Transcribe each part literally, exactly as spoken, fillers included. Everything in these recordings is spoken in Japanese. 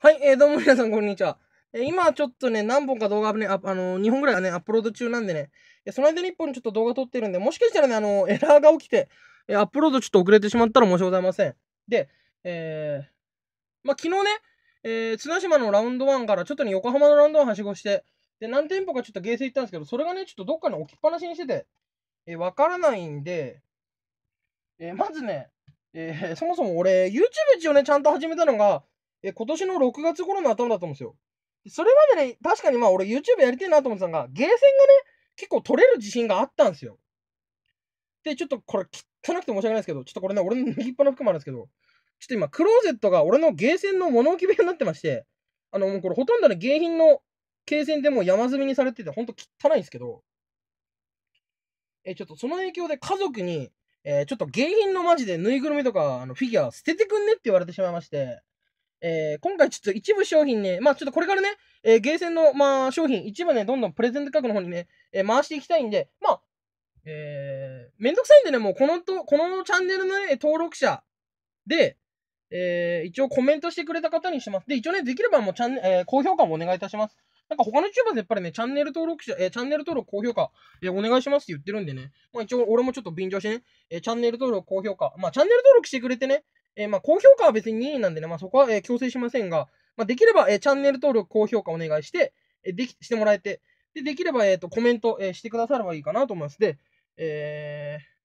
はい、えー、どうも皆さん、こんにちは。えー、今ちょっとね、何本か動画ね、あ、あのー、にほんぐらいはね、アップロード中なんでね、えーその間にいっぽんちょっと動画撮ってるんで、もしかしたらね、あのー、エラーが起きて、えーアップロードちょっと遅れてしまったら申し訳ございません。で、えー、まあ、昨日ね、えー、綱島のラウンドワンからちょっとね、横浜のラウンドワンはしごして、で、何店舗かちょっとゲーセン行ったんですけど、それがね、ちょっとどっかに置きっぱなしにしてて、えーわからないんで、えーまずね、えーそもそも俺、YouTube 一応ね、ちゃんと始めたのが、えー今年のろくがつ頃の頭だと思うんですよ。それまでね、確かにまあ俺 YouTube やりたいなと思ってたのが、ゲーセンがね、結構取れる自信があったんですよ。で、ちょっとこれ汚くて申し訳ないですけど、ちょっとこれね、俺の右っぽの服もあるんですけど、ちょっと今、クローゼットが俺のゲーセンの物置部屋になってまして、あの、もうこれほとんどね、芸品のゲーセンでもう山積みにされてて、ほんと汚いんですけど、え、ちょっとその影響で家族に、えーちょっと景品のマジでぬいぐるみとか、あの、フィギュア捨ててくんねって言われてしまいまして、えー今回ちょっと一部商品ね、まあちょっとこれからね、えーゲーセンの、まあ商品、一部ね、どんどんプレゼント価格の方にね、えー回していきたいんで、まあ、えーめんどくさいんでね、もうこのと、このチャンネルのね、登録者で、えー一応コメントしてくれた方にします。で、一応ね、できればもうチャンネル、えー高評価もお願いいたします。なんか他の YouTuber でやっぱりね、チャンネル登録者、えーチャンネル登録、高評価、えーお願いしますって言ってるんでね。まあ一応俺もちょっと便乗してね、えーチャンネル登録、高評価。まあチャンネル登録してくれてね、えーまあ高評価は別に任意なんでね、まあそこは、えー強制しませんが、まあできれば、えーチャンネル登録、高評価お願いして、えーでき、してもらえて、で、できれば、えっと、コメント、えーしてくださればいいかなと思います。で、えー、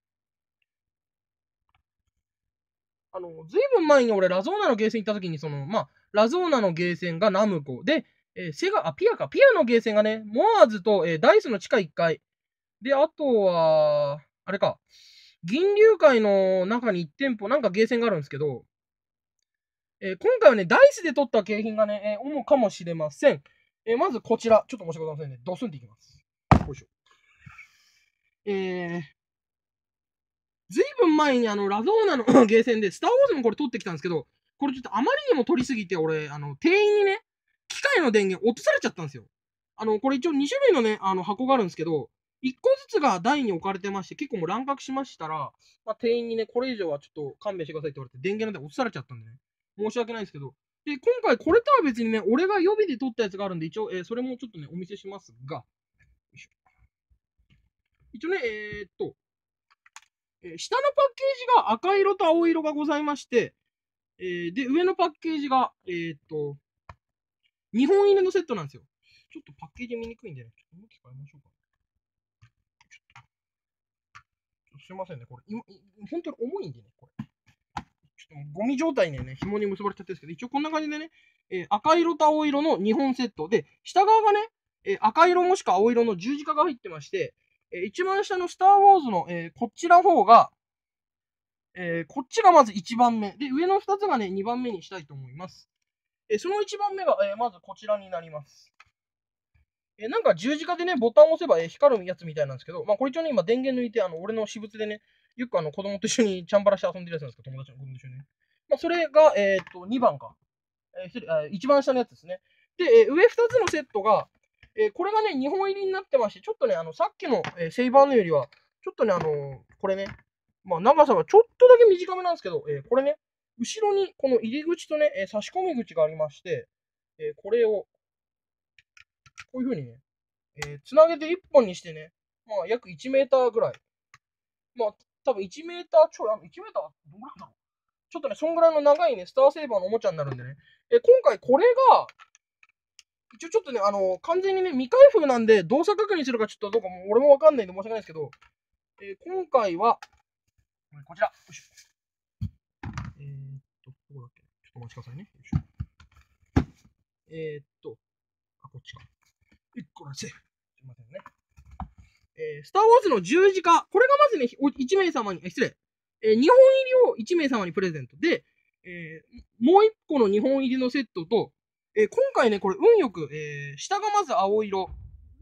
あの、ずいぶん前に俺、ラゾーナのゲーセン行った時に、その、まあ、ラゾーナのゲーセンがナムコで、えーセガ、あ、ピアか、ピアのゲーセンがね、モアーズと、えーダイスの地下いっかい。で、あとは、あれか、銀龍会の中にいち店舗、なんかゲーセンがあるんですけど、えー今回はね、ダイスで取った景品がね、えー主かもしれません。えーまずこちら、ちょっと申し訳ございませんね。ドスンっていきます。よいしょ。えー、ずいぶん前にあの、ラゾーナのゲーセンで、スターウォーズもこれ取ってきたんですけど、これちょっとあまりにも取りすぎて、俺、あの、店員にね、機械の電源落とされちゃったんですよ。あの、これ一応に種類のね、あの、箱があるんですけど、いっこずつが台に置かれてまして、結構もう乱獲しましたら、まあ、店員にね、これ以上はちょっと勘弁してくださいって言われて、電源の電落とされちゃったんでね、申し訳ないんですけど、で、今回これとは別にね、俺が予備で取ったやつがあるんで、一応、えーそれもちょっとね、お見せしますが、よいしょ一応ね、えーっと、えー下のパッケージが赤色と青色がございまして、えーで、上のパッケージが、えーっと、にほん入りのセットなんですよ。ちょっとパッケージ見にくいんでね、ちょっと向き変えましょうか。ちょっとすいませんね、これ。今、本当に重いんでね、これ。ちょっとゴミ状態にね、紐に結ばれちゃってるんですけど、一応こんな感じでね、えー赤色と青色のにほんセットで、下側がね、えー赤色もしくは青色の十字架が入ってまして、えー一番下のスター・ウォーズの、えーこちらの方が、えーこっちがまずいちばんめ。で、上のふたつがね、にばんめにしたいと思います。えーそのいちばんめが、えーまずこちらになります。えーなんか十字架でね、ボタンを押せば、えー光るやつみたいなんですけど、まあこれ一応ね、今電源抜いて、あの、俺の私物でね、よくあの子供と一緒にチャンバラして遊んでるやつなんですけど、友達の子供と一緒にね。まあそれが、えーっと、にばんか。えー失礼あ一番下のやつですね。で、えー上ふたつのセットが、えーこれがね、にほん入りになってまして、ちょっとね、あの、さっきの、えーセイバーのよりは、ちょっとね、あのーこれね、まあ長さがちょっとだけ短めなんですけど、えーこれね、後ろにこの入り口とね、えー差し込み口がありまして、えーこれを、こういう風にね、えー、つなげていっぽんにしてね、まあ、約いちメーターぐらい。まあ、多分いちメーターちょい、あいちメーターどんぐらいだろう。ちょっとね、そんぐらいの長いね、スターセーバーのおもちゃになるんでね。えー今回これが、一応ちょっとね、あのー完全にね、未開封なんで、動作確認するかちょっとどうかも俺もわかんないんで申し訳ないですけど、えー今回は、こちら。よいしょ。えーっと、どこだっけちょっとお待ちくださいね。よいしょ。えーっと、あ、こっちか。いっこだけ。すいませんね。えー、スター・ウォーズの十字架。これがまずね、いち名様に、失礼。えー、にほん入りをいち名様にプレゼント。で、えー、もういっこのにほん入りのセットと、えー、今回ね、これ運よく、えー、下がまず青色。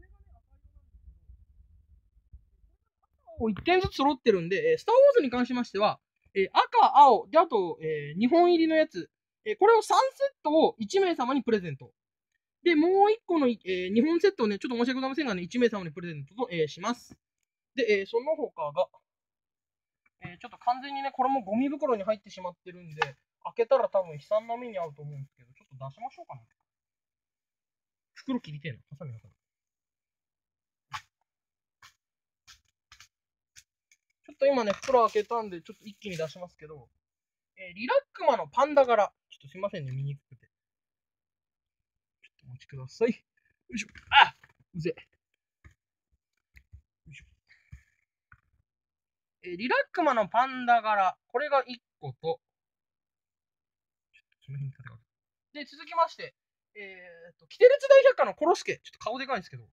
いってんずつ揃ってるんで、えー、スター・ウォーズに関しましては、えー、赤、青、で、あと、えー、にほん入りのやつ。えー、これをさんセットをいち名様にプレゼント。で、もういっこの、えー、にほんセットをね、ちょっと申し訳ございませんがね、いち名様にプレゼントと、えー、します。で、えー、その他が、えーちょっと完全にね、これもゴミ袋に入ってしまってるんで、開けたら多分悲惨な目に遭うと思うんですけど、ちょっとと出しましょうかな。袋切りてえな。ハサミハサミ。ちょっと今ね、袋開けたんで、ちょっと一気に出しますけど、えー、リラックマのパンダ柄。ちょっとすいませんね、見にくくて。ちょっとお待ちください。よいしょ。あうぜ。よいしょ。えー、リラックマのパンダ柄。これがいっこと、ちょっとその辺に立てかけ。で、続きまして、えーと、キテレツ大百科のコロスケ。ちょっと顔でかいんですけど、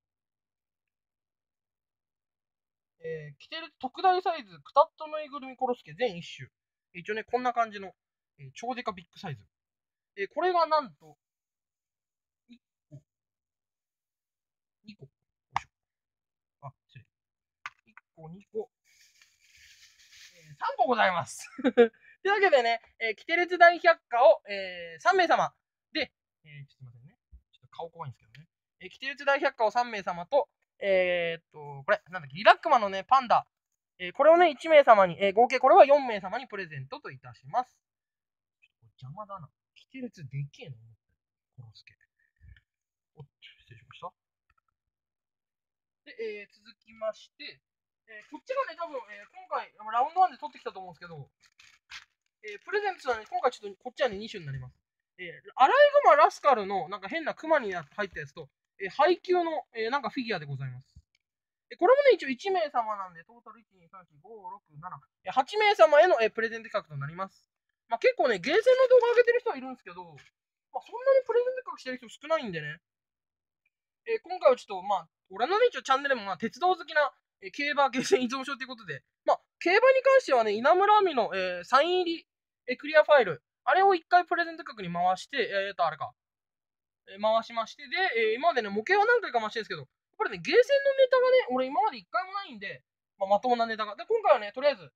えー、キテレツ特大サイズ、クタッとぬいぐるみコロスケ全一種。一応ね、こんな感じの、えー、超デカビッグサイズ。えー、これがなんと、いっこ、にこ、よいしょ。あ、失礼。いっこ、にこ、えー、さんこございます。というわけでね、えー、キテレツ大百科を、えー、さんめい様で、えー、ちょっとすいませんね。ちょっと顔怖いんですけどね。えー、キテレツ大百科をさんめい様と、えー、っと、これ、なんだっけ、リラックマのね、パンダ、えー、これをね、いちめい様に、えー、合計これはよんめい様にプレゼントといたします。ちょっと邪魔だな。キテレツでっけえの、コロスケ。おっ、失礼しました。で、えー、続きまして、えー、こっちがね、多分、えー、今回、ラウンドワンで取ってきたと思うんですけど、えー、プレゼントはね、今回ちょっとこっちはね、に種になります。えー、アライグマラスカルのなんか変なクマに入ったやつと、えー、配給の、えー、なんかフィギュアでございます。えー、これもね、一応いちめい様なんで、トータルいち、に、さん、よん、ご、ろく、なな、えー、はちめい様への、えー、プレゼント企画となります。まあ、結構ね、ゲーセンの動画上げてる人はいるんですけど、まあ、そんなにプレゼント企画してる人少ないんでね、えー、今回はちょっと、まあ、俺のね、一応チャンネルも、まあ、鉄道好きな、えー、競馬ゲーセン依存症ということで、まあ、競馬に関してはね、稲村亜美の、えー、サイン入り、えー、クリアファイル、あれを一回プレゼント企画に回して、えーと、あれか、えー、回しまして、で、えー、今までね、模型は何回か回してるんですけど、やっぱりね、ゲーセンのネタがね、俺今まで一回もないんで、まあ、まともなネタが。で、今回はね、とりあえず、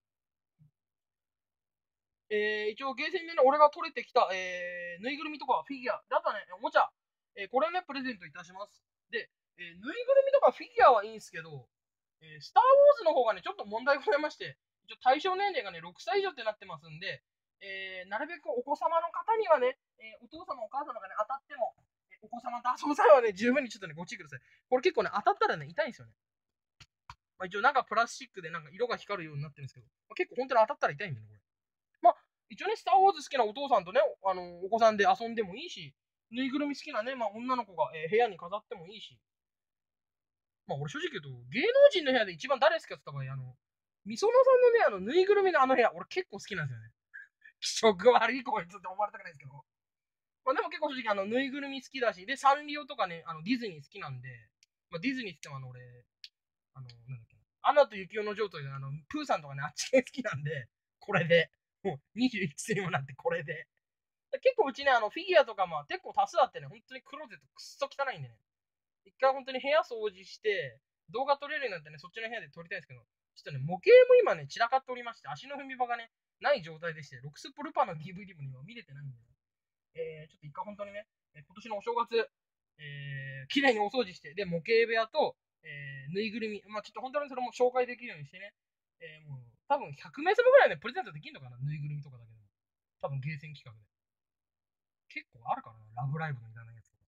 えー、一応ゲーセンでね、俺が取れてきた、えー、ぬいぐるみとかフィギュア、であとはね、おもちゃ、えー、これをね、プレゼントいたします。で、えー、ぬいぐるみとかフィギュアはいいんですけど、えー、スター・ウォーズの方がね、ちょっと問題ございまして、一応対象年齢がね、ろくさい以上ってなってますんで、えー、なるべくお子様の方にはね、えー、お父様お母様がね、当たっても、えー、お子様と遊ぶ際はね、十分にちょっとね、ご注意ください。これ結構ね、当たったらね、痛いんですよね。まあ、一応なんかプラスチックでなんか色が光るようになってるんですけど、まあ、結構本当に当たったら痛いんでね、これ。まあ、一応ね、スター・ウォーズ好きなお父さんとね、あのお子さんで遊んでもいいし、ぬいぐるみ好きなね、まあ、女の子が、えー部屋に飾ってもいいし、まあ、俺正直言うと、芸能人の部屋で一番誰好きかって言った場合、あの、みそのさんのね、あの、ぬいぐるみのあの部屋、俺結構好きなんですよね。気色悪いこいつって思われたくないですけど。まあ、でも結構正直、あの、ぬいぐるみ好きだし、で、サンリオとかね、あの、ディズニー好きなんで、まあ、ディズニーって言ってもあの、俺、あの、なんだっけな、アナと雪代の状態で、あの、プーさんとかね、あっち系好きなんで、これで、もうにじゅういちせいにもなってこれで。結構うちね、あの、フィギュアとかも結構多数あってね、本当にクローゼットくっそ汚いんでね。一回本当に部屋掃除して、動画撮れるようになってね、そっちの部屋で撮りたいんですけど、ちょっとね、模型も今ね、散らかっておりまして、足の踏み場がね、ない状態でして、ロクスポルパの ディーブイディー も今見れてないんでね。えー、ちょっと一回本当にね、えー今年のお正月、えー、綺麗にお掃除して、で、模型部屋と、えー、ぬいぐるみ、まあちょっと本当にそれも紹介できるようにしてね、えー、もう、多分ひゃくめいさまぐらいね、プレゼントできるのかな、ぬいぐるみとかだけでも。多分ゲーセン企画で。結構あるからな、ラブライブのいらないやつとか。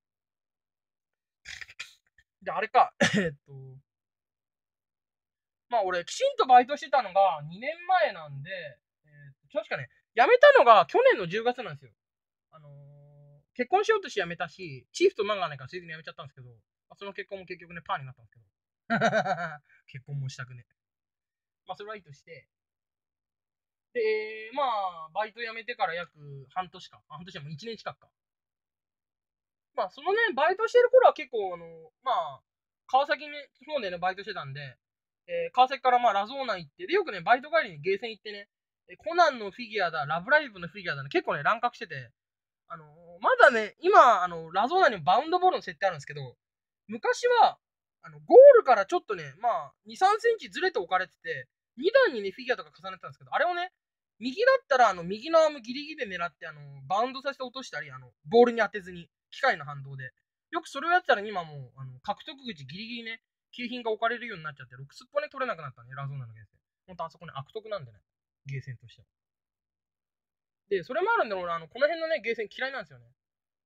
で、あれか、えっと、まあ俺、きちんとバイトしてたのがにねんまえなんで、えー、確かね、辞めたのが去年のじゅうがつなんですよ。あのー、結婚しようとして辞めたし、チーフとマンがないからついでに辞めちゃったんですけど、まあ、その結婚も結局ね、パーになったんですけど。結婚もしたくね。まあそれはいいとして、で、まあ、バイト辞めてから約半年か。半年はもういちねん近くか。まあ、そのね、バイトしてる頃は結構、あの、まあ、川崎に、方でね、バイトしてたんで、えー川崎からまあ、ラゾーナ行って、で、よくね、バイト帰りにゲーセン行ってね、えコナンのフィギュアだ、ラブライブのフィギュアだね、結構ね、乱獲してて、あのーまだね、今、あの、ラゾーナにバウンドボールの設定あるんですけど、昔は、あの、ゴールからちょっとね、まあ、に、さんセンチずれて置かれてて、にだんにね、フィギュアとか重ねてたんですけど、あれをね、右だったら、あの、右のアームギリギリで狙って、あの、バウンドさせて落としたり、あの、ボールに当てずに、機械の反動で。よくそれをやってたら、今もう、あの、獲得口ギリギリね、景品が置かれるようになっちゃって、ろくすっぽね取れなくなったね、ラゾーナのゲーセン。ほんとあそこね、悪徳なんでね、ゲーセンとしては。で、それもあるんで、俺、あの、この辺のね、ゲーセン嫌いなんですよね。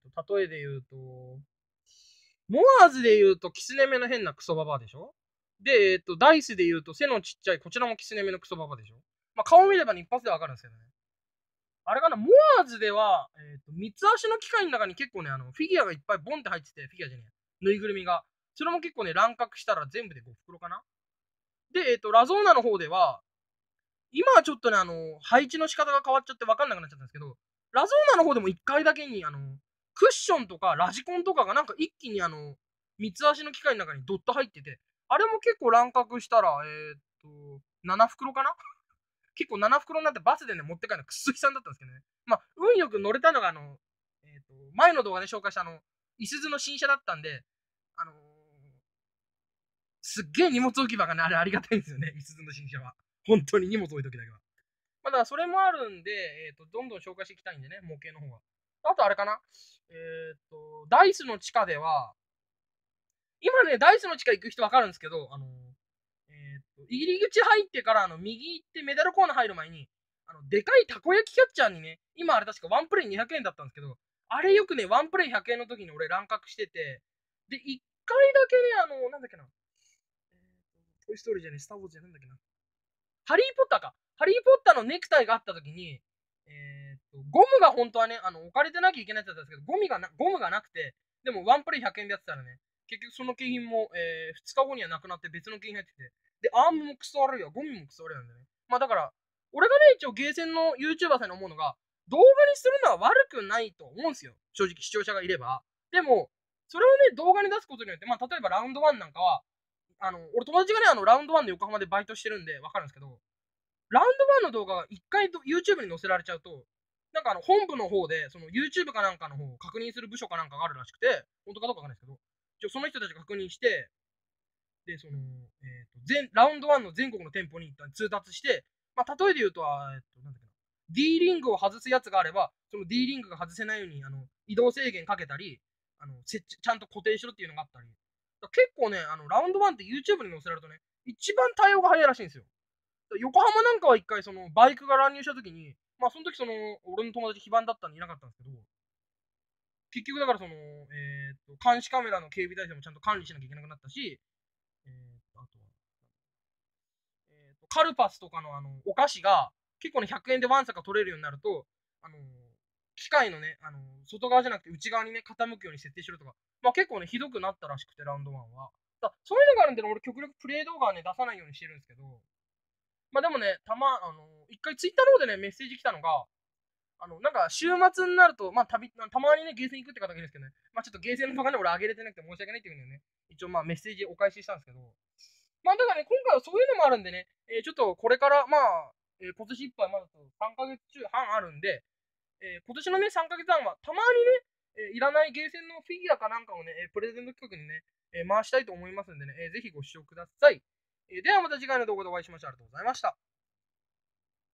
と、例えで言うと、モアーズで言うと、キスネ目の変なクソババアでしょ。で、えっと、ダイスで言うと、背のちっちゃい、こちらもキスネ目のクソババアでしょ。まあ、顔見れば一発でわかるんですけどね。あれかな、モアーズでは、えっと、三つ足の機械の中に結構ね、あの、フィギュアがいっぱいボンって入ってて、フィギュアじゃねえ。ぬいぐるみが。それも結構ね、乱獲したら全部でご袋かな。で、えっと、ラゾーナの方では、今はちょっとね、あの、配置の仕方が変わっちゃって分かんなくなっちゃったんですけど、ラゾーナの方でもいっかいだけに、あの、クッションとかラジコンとかがなんか一気にあの、三つ足の機械の中にドッと入ってて、あれも結構乱獲したら、えー、っと、なな袋かな結構なな袋になってバスでね、持って帰るのくっそ悲惨だったんですけどね。まあ、運よく乗れたのが、あの、えー、っと、前の動画で紹介したあの、いすゞの新車だったんで、あのー、すっげえ荷物置き場がね、あれありがたいんですよね、いすゞの新車は。本当に荷物置いときだけは。まあ、だからそれもあるんで、えっ、と、どんどん紹介していきたいんでね、模型の方は。あとあれかなえっ、と、ダイスの地下では、今ね、ダイスの地下行く人わかるんですけど、あの、えっ、と、入り口入ってから、あの、右行ってメダルコーナー入る前に、あの、でかいたこ焼きキャッチャーにね、今あれ確かワンプレイにひゃくえんだったんですけど、あれよくね、ワンプレイひゃくえんの時に俺乱獲してて、で、一回だけね、あの、なんだっけな、えー、トイストーリーじゃねえ、スターウォーズじゃなんだっけな、ハリー・ポッターか。ハリー・ポッターのネクタイがあった時に、えー、っと、ゴムが本当はね、あの、置かれてなきゃいけないやつだったんですけど、ゴミがな、ゴムがなくて、でもワンプレイひゃくえんでやってたらね、結局その景品も、えー、ふつかごにはなくなって別の景品入ってて、で、アームもクソ悪いわ、ゴミもクソ悪いなんだね。まあだから、俺がね、一応ゲーセンの YouTuber さんに思うのが、動画にするのは悪くないと思うんですよ。正直視聴者がいれば。でも、それをね、動画に出すことによって、まあ例えばラウンドワンなんかは、あの、俺友達がね、あの、ラウンドワンで横浜でバイトしてるんでわかるんですけど、ラウンドワンの動画が一回 YouTube に載せられちゃうと、なんかあの本部の方で、その YouTube かなんかの方を確認する部署かなんかがあるらしくて、本当かどうかわかんないですけど、一応その人たちが確認して、で、その、えっ、と、全、ラウンドワンの全国の店舗に一旦通達して、まあ、例えで言うと、えっ、と、なんだっけな、D リングを外すやつがあれば、その D リングが外せないように、あの、移動制限かけたり、あの、設置、ちゃんと固定しろっていうのがあったり、結構ね、あの、ラウンドワンって YouTube に載せられるとね、一番対応が早いらしいんですよ。横浜なんかは一回そのバイクが乱入した時に、まあその時その俺の友達非番だったんでいなかったんですけど、結局だからその、えー、っと、監視カメラの警備体制もちゃんと管理しなきゃいけなくなったし、えー、っと、あとは、えー、っと、カルパスとかのあの、お菓子が結構ね、ひゃくえんでワンサカ取れるようになると、あのー、機械のね、あのー、外側じゃなくて内側にね、傾くように設定しろとか、まあ結構ね、ひどくなったらしくて、ラウンドワンは。だそういうのがあるんで、俺極力プレイ動画はね、出さないようにしてるんですけど、まあでもね、たま、あの、一回ツイッターの方でね、メッセージ来たのが、あの、なんか週末になると、まあたび、たまにね、ゲーセン行くって方がいるんですけどね、まあちょっとゲーセンの動画ね、俺上げれてなくて申し訳ないっていうのね、一応まあメッセージお返ししたんですけど、まあだからね、今回はそういうのもあるんでね、えーちょっとこれから、まあ、えー今年いっぱいまだとさんかげつ中半あるんで、えー今年のね、さんかげつはんは、たまにね、えーいらないゲーセンのフィギュアかなんかをね、えープレゼント企画にね、えー回したいと思いますんでね、えーぜひご視聴ください。えーではまた次回の動画でお会いしましょう。ありがとうございました。